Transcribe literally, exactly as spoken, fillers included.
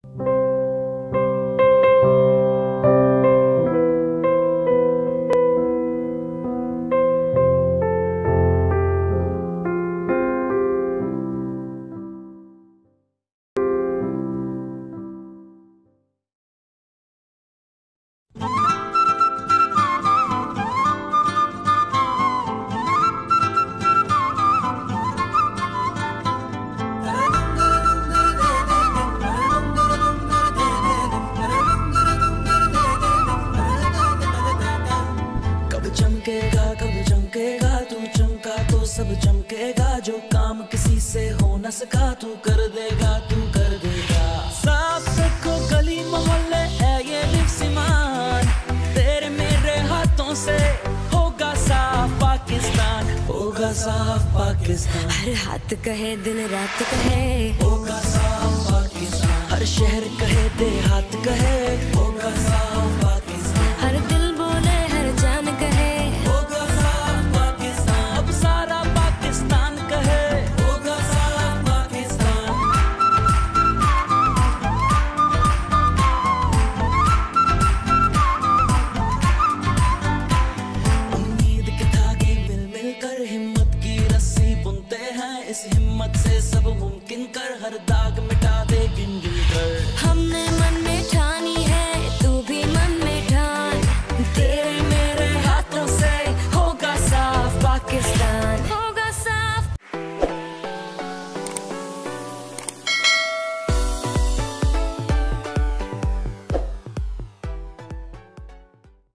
सब चमकेगा, जो काम किसी से हो न सका तू कर देगा, तू कर देगा। साफ देखो गली मोहल्ले है ये लिफ्सिमान, तेरे मेरे हाथों से होगा साफ पाकिस्तान, होगा साफ पाकिस्तान। हर हाथ कहे दिन रात कहे होगा साफ पाकिस्तान, हर शहर कहे देहात कहे होगा साफ पाकिस्तान, हर दिल बोले हर जान कहे होगा साफ पाकिस्तान। अब सारा पाकिस्तान कहे होगा साफ पाकिस्तान। उम्मीद के धागे मिल मिल कर हिम्मत की रस्सी बुनते हैं, इस हिम्मत से सब मुमकिन कर, हर दाग मिटा दे गिन गिन कर।